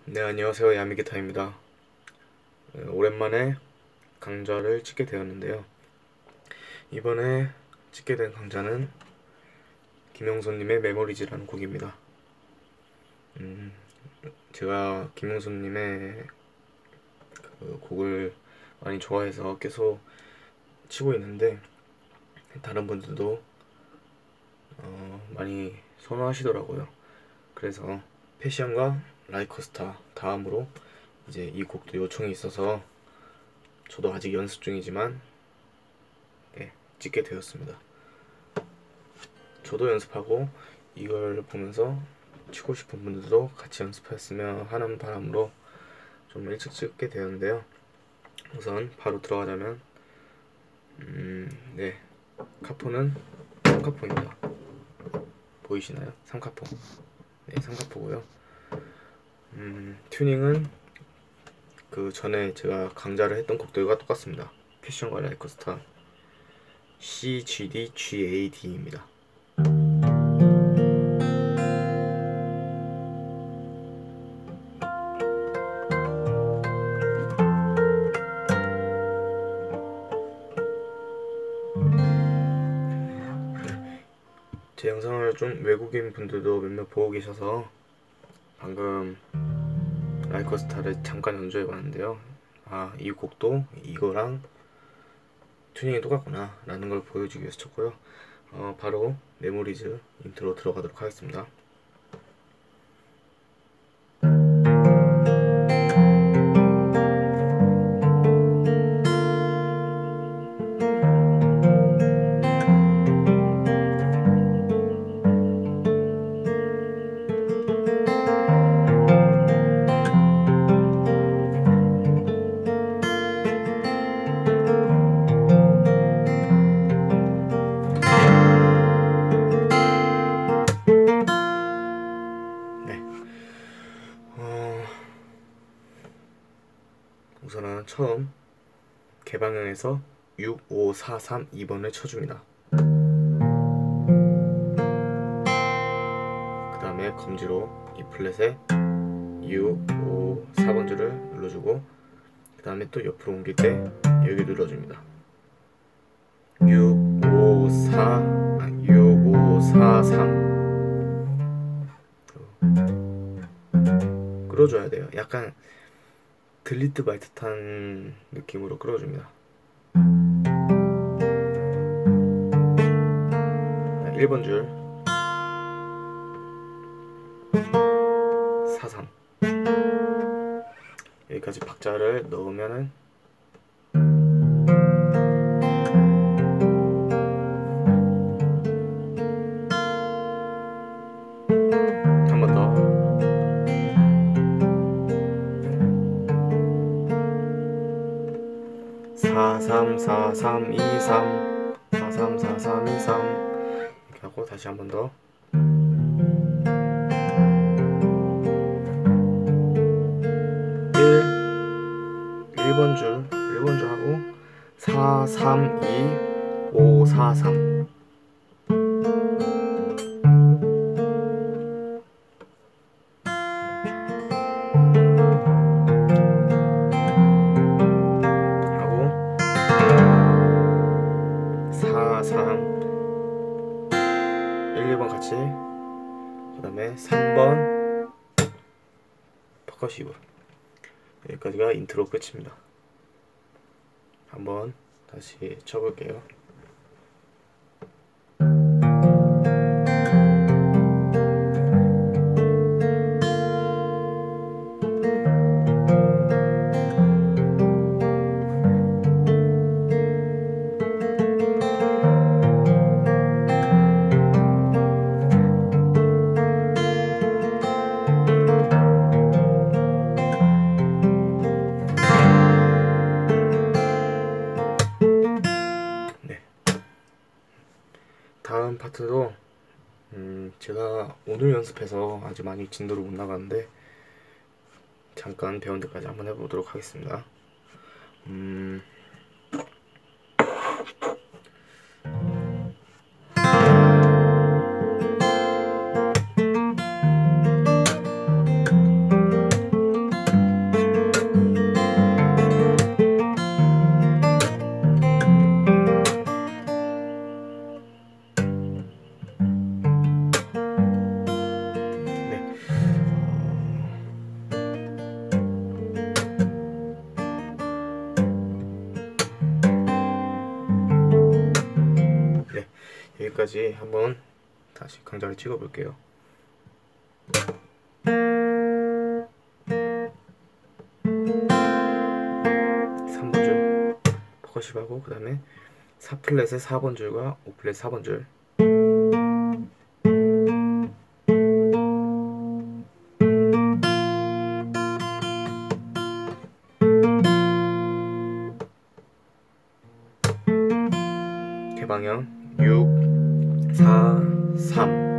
네, 안녕하세요. 야미기타입니다. 오랜만에 강좌를 찍게 되었는데요. 이번에 찍게 된 강좌는 김영선님의 메모리즈라는 곡입니다. 제가 김영선님의 그 곡을 많이 좋아해서 계속 치고 있는데 다른 분들도 많이 선호하시더라고요. 그래서 패션과 라이커스타 다음으로 이제 이 곡도 요청이 있어서 저도 아직 연습 중이지만 찍게 되었습니다. 저도 연습하고 이걸 보면서 치고 싶은 분들도 같이 연습했으면 하는 바람으로 좀 일찍 찍게 되었는데요. 우선 바로 들어가자면 네, 카포는 3카포입니다. 보이시나요? 3카포. 네, 3카포고요. 튜닝은 그 전에 제가 강좌를 했던 곡들과 똑같습니다. 패션과 라이커스타 C, G, D, G, A, D입니다. 제 영상을 좀 외국인 분들도 몇몇 보고 계셔서 방금 라이커스타를 잠깐 연주해 봤는데요. 아, 이 곡도 이거랑 튜닝이 똑같구나 라는 걸 보여주기 위해서 쳤고요. 바로 메모리즈 인트로 들어가도록 하겠습니다. 우선은 처음 개방형에서 6, 5, 4, 3, 2번을 쳐줍니다. 그 다음에 검지로 이 플랫에 6, 5, 4번 줄을 눌러주고 그 다음에 또 옆으로 옮길 때 여기 눌러줍니다. 6, 5, 4, 6, 5, 4, 3 끌어줘야 돼요. 약간 들리트 말 듯한 느낌으로 끌어줍니다. 1번 줄 4, 3 여기까지 박자를 넣으면은 한 번 더 4, 3, 4, 3, 2, 3 4, 3, 4, 3, 2, 3 이렇게 하고 다시 한 번 더 1번 줄 하고 4, 3, 2, 5, 4, 3 하고 4, 3 1, 2번 같이 그 다음에 3번 퍼커시브 여기까지가 인트로 끝입니다. 한번 다시 쳐볼게요. 다음 파트도 제가 오늘 연습해서 아직 많이 진도를 못 나가는데 잠깐 배운 데까지 한번 해보도록 하겠습니다. 여기까지 한번 다시 강좌를 찍어 볼게요. 3번 줄 퍼커시브하고 그 다음에 4플랫의 4번 줄과 5플랫 4번 줄, 개방형 6, 4, 3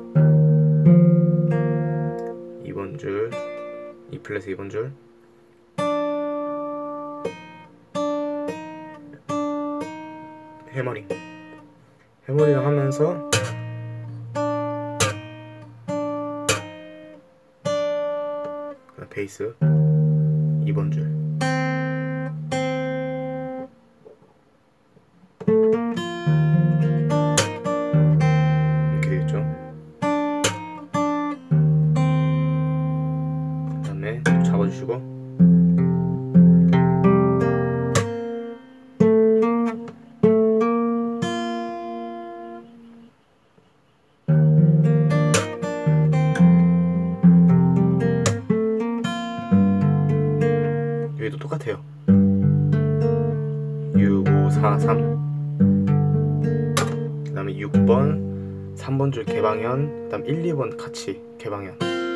2번 줄, 2플랫 2번 줄, 해머링 하면서 베이스 2번 줄, 이렇게 되겠죠. 그 다음에 잡아주시고 여기도 똑같아요. 6, 5, 4, 3 그 다음에 6번 3번 줄 개방현, 그 다음 1, 2번 같이 개방현,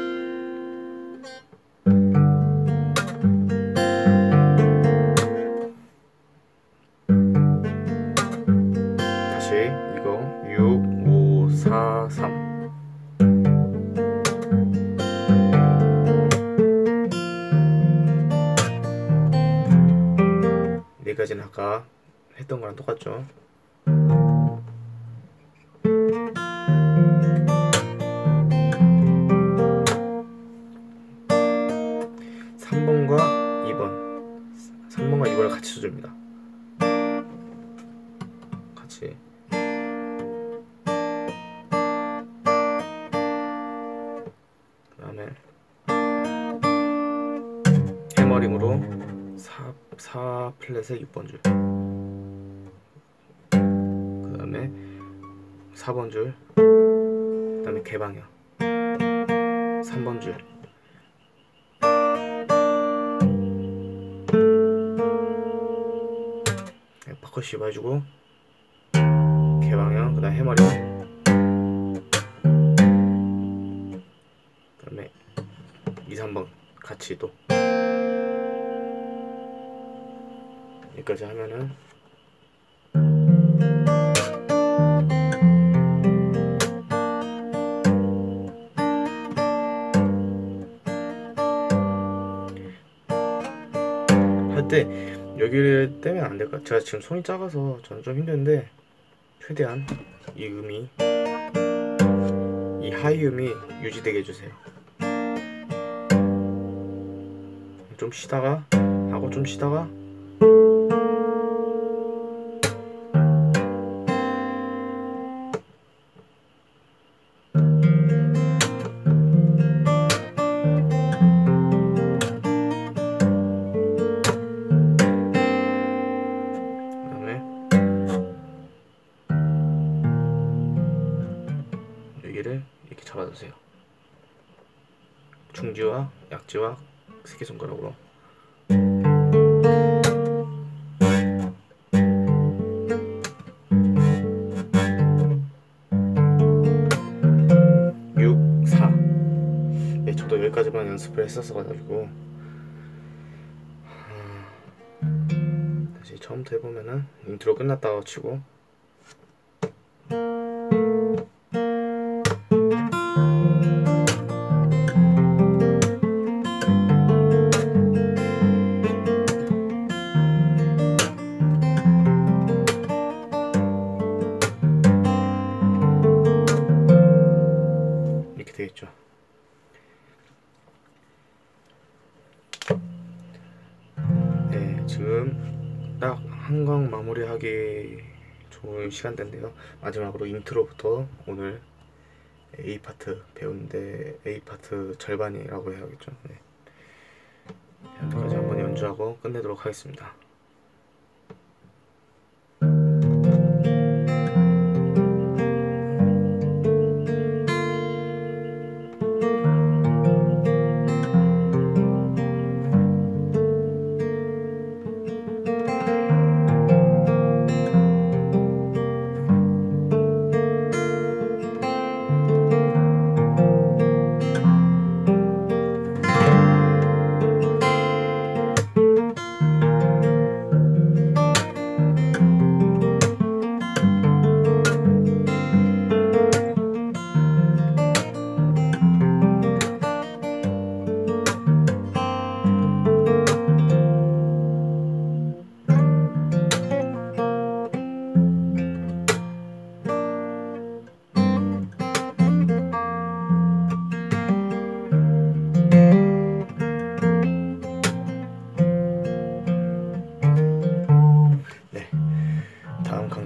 다시 이거 6, 5, 4, 3 네 가지는 아까 했던 거랑 똑같죠. 3번과 2번을 같이 쳐줍니다. 같이. 그 다음에 해머링으로 4 플랫의 6번 줄, 그 다음에 4번 줄, 그 다음에 개방형 3번 줄, 퍼커시브 해주고 개방형, 그 다음에 해머링, 그 다음에 2, 3번 같이 또 여기까지 하면은 할 때 여기를 떼면 안 될까? 제가 지금 손이 작아서 저는 좀 힘든데 최대한 이 음이, 이 하이 음이 유지되게 해주세요. 좀 쉬다가 하고 좀 쉬다가 여기를 이렇게 잡아주세요. 중지와 약지와 새끼손가락으로. 네, 저도 여기까지만 연습을 했었어가지고 다시 처음부터 해보면은 인트로 끝났다고 치고 이렇게 되겠죠. 네, 지금 딱 한강 마무리하기 좋은 시간대인데요. 마지막으로 인트로부터 오늘 A 파트 배우는데 A 파트 절반이라고 해야겠죠. 네. 여기까지 한번 연주하고 끝내도록 하겠습니다.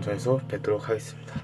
방송에서 뵙도록 하겠습니다.